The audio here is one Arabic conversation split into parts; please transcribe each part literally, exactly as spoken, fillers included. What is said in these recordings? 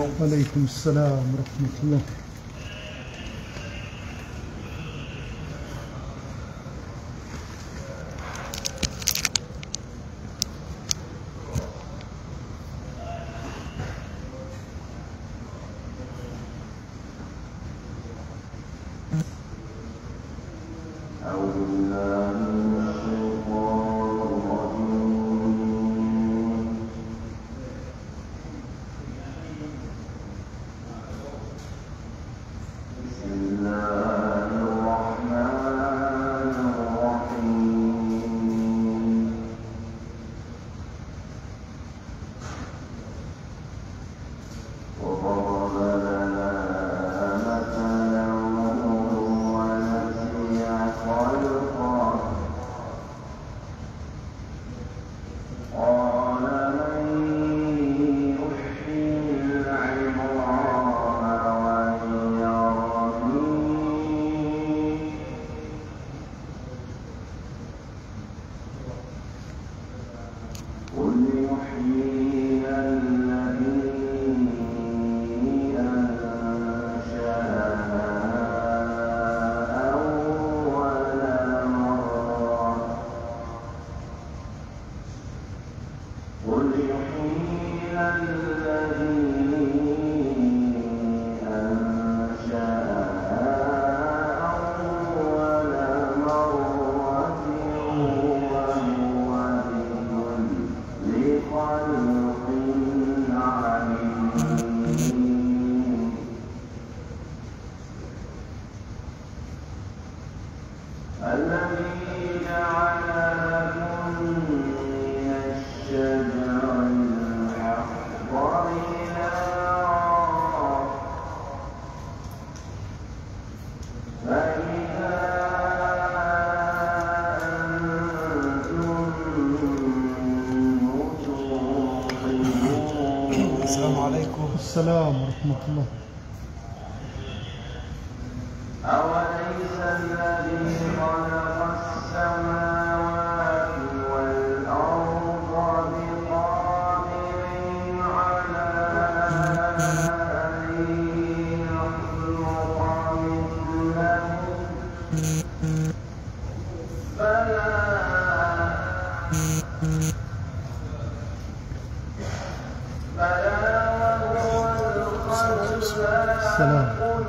عليكم. وعليكم السلام ورحمة الله. السلام ورحمة الله. أوليس الذي خلق السماوات والأرض بقادر على أن يخلق مثلهم؟ بلى بلى السلام.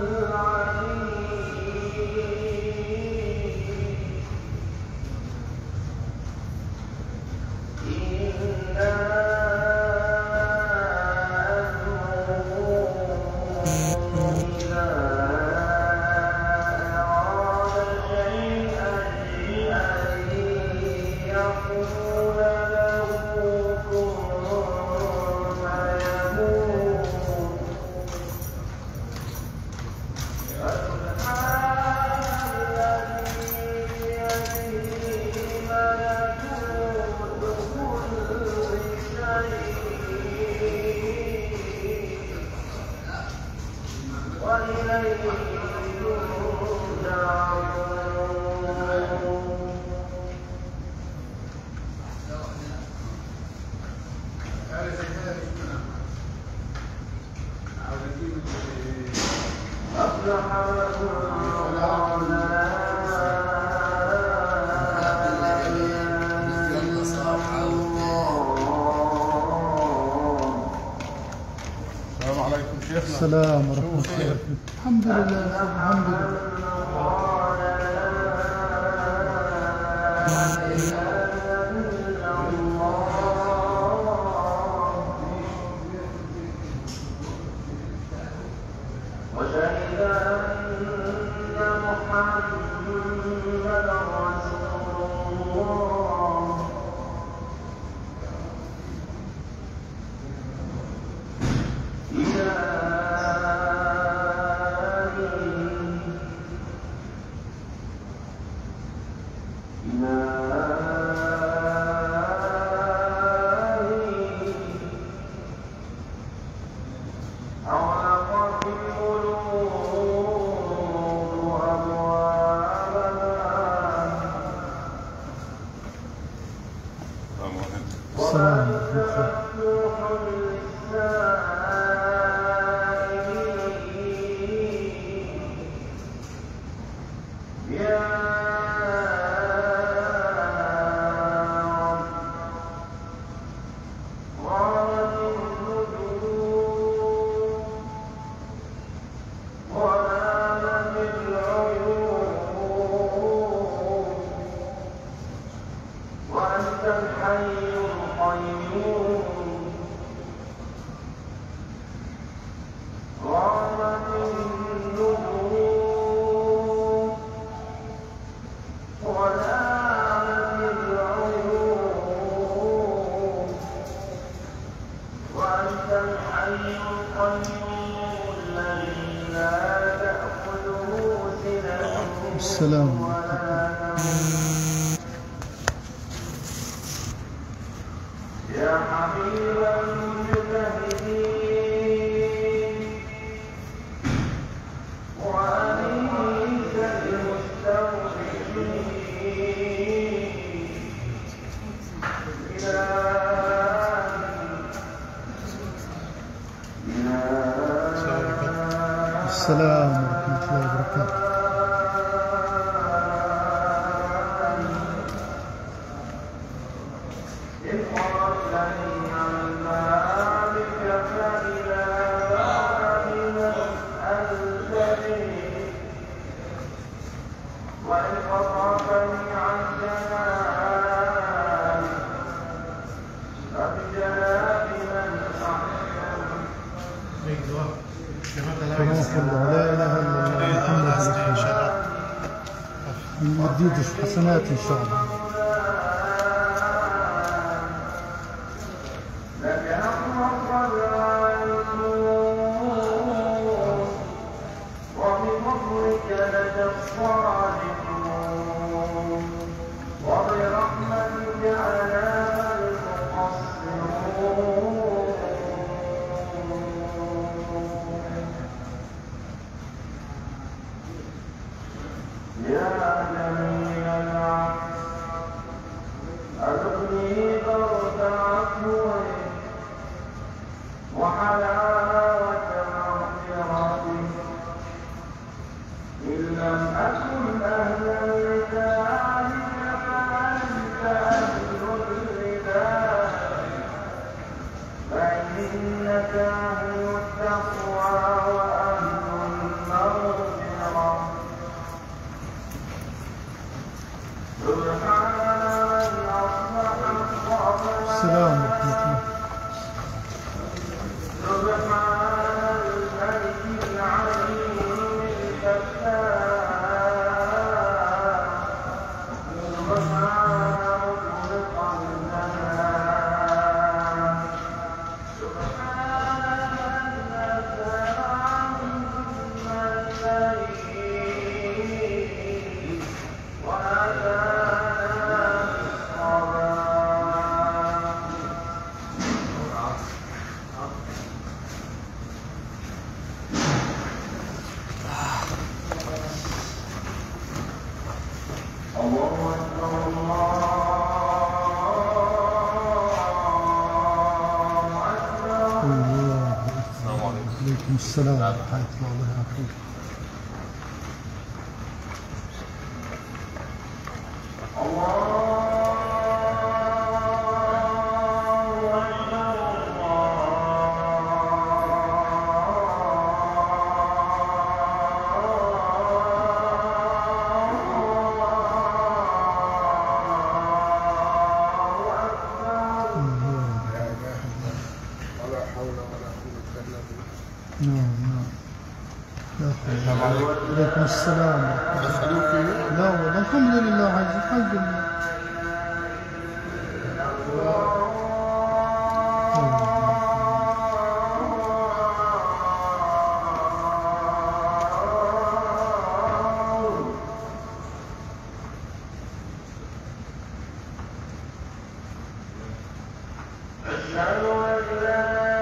السلام ورحمة الله. الحمد لله الحمد لله. وشهد أن محمدا رسول الله. السلام ورحمة يا حبيب المجتهدين وأنيس المستوحشين السلام ورحمة الله وبركاته. وإن قطعتني عن جمالك فبجلال من أحسن كما قلنا لا إله إلا الله محمد رسول الله. نزيد حسنات إن شاء الله. لك أمر العالمون وبفضلك لك الصالحون وبرحمتك على المقصرون يا جميل العفو أذقني برد عفوك وحلاوة مغفرتك إن لم أكن أهلا لذلك فأنت أهل لذلك فإنك أهل التقوى وأهل المغفرة سبحان من أصبح الصبر السلام ورحمة الله. سبحان الملك العليم الفتاح سبحان مطلق الزمان سبحان من نزل عما الليل وأتانا بالصباح الله أكبر الله أكبر الله أكبر. عليكم السلام ورحمة الله وبركاته. نعم نعم. لا حول. عليكم السلام. لا والله الحمد لله عز الحمد لله. أشهد أن لا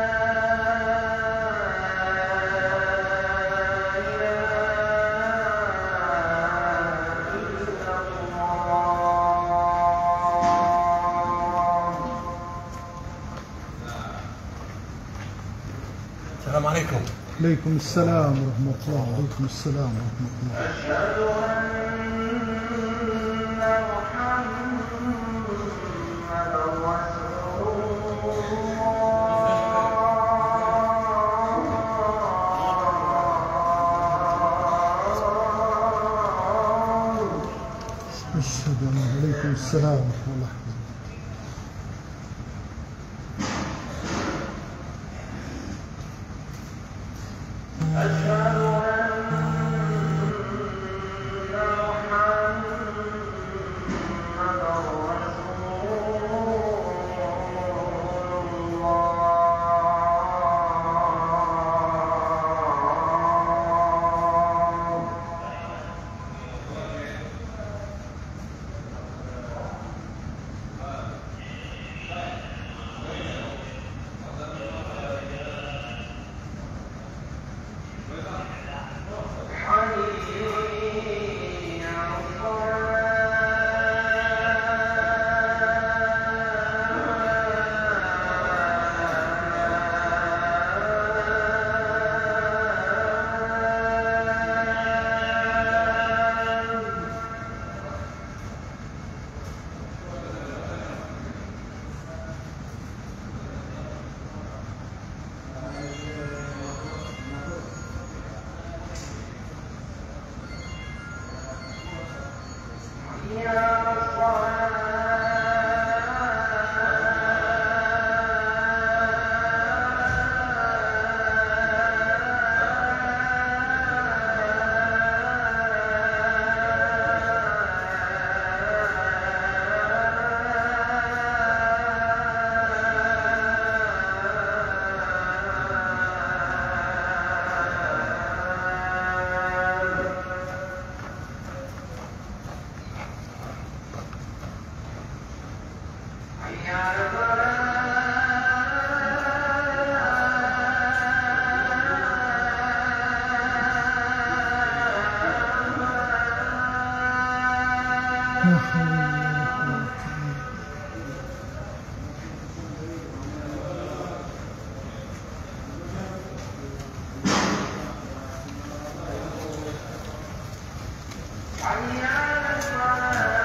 السلام عليكم. عليكم السلام ورحمة الله. عليكم السلام ورحمة الله. أشهد أن محمدا رسول الله أشهد أن عليكم السلام ورحمة الله. أشهد أن محمدا رسول الله حول ولا قوة إلا حي على الصلاة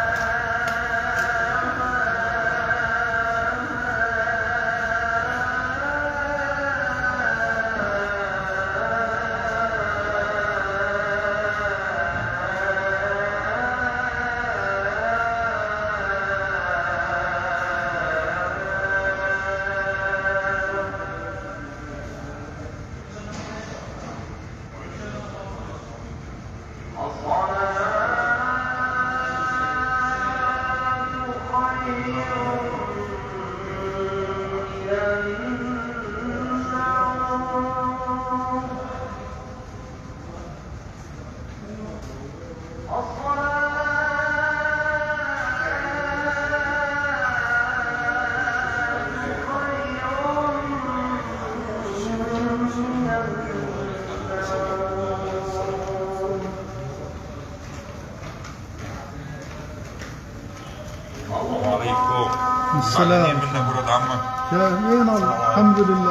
السلام. منك ولد عمك يا وين الله؟ الحمد لله.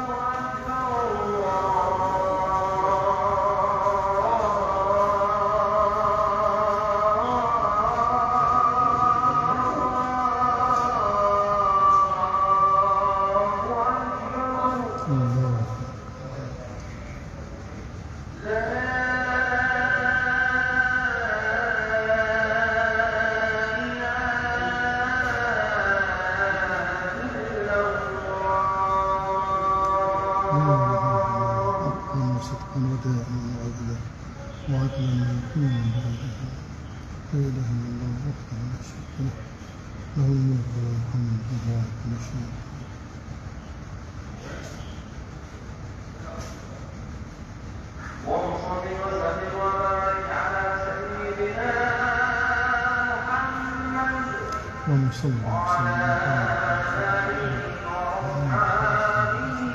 الله. حقا وصدقا ودائما وعدلا وعدلا يكون من بعده لا اله الا الله وحده لا شريك له له الملك وله الحمد وهو على كل شيء. وصل وسلم وبارك على سيدنا محمد اللهم صل وسلم وعلى وبارك آله وأصحابه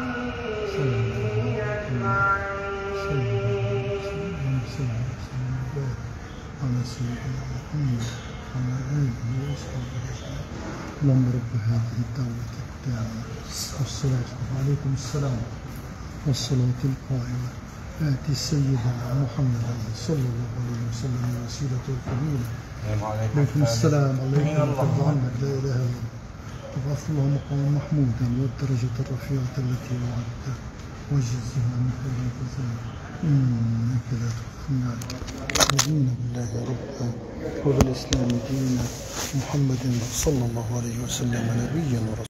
على سيدنا محمد وعلى آله وصحبه أجمعين. اللهم رب هذه الدعوة التامة والصلاة عليكم السلام والصلاة القائمة آتي سيدنا محمدا صلى الله عليه وسلم الوسيلة والفضيلة. عليكم السلام. عليكم ترضى عنك لا إله إلا الله. وابعث الله مقاما محمودا والدرجة الرفيعة التي وعدتها وجزها من خير الجزاء إنك لا تخلف الميعاد. رضينا بالله ربا وبالإسلام دينا محمد صلى الله عليه وسلم نبيا ورسولا.